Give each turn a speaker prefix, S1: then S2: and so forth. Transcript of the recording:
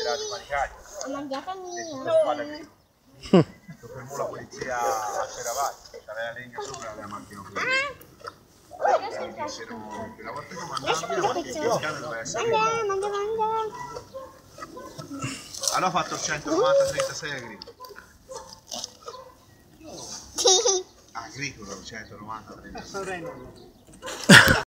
S1: mangiata mia.
S2: Fermò la polizia a Ceravati, c'aveva la legna sopra la macchina.
S1: Mangia.
S2: Allora ho fatto 190-36 agricolo. Agricolo 190-36.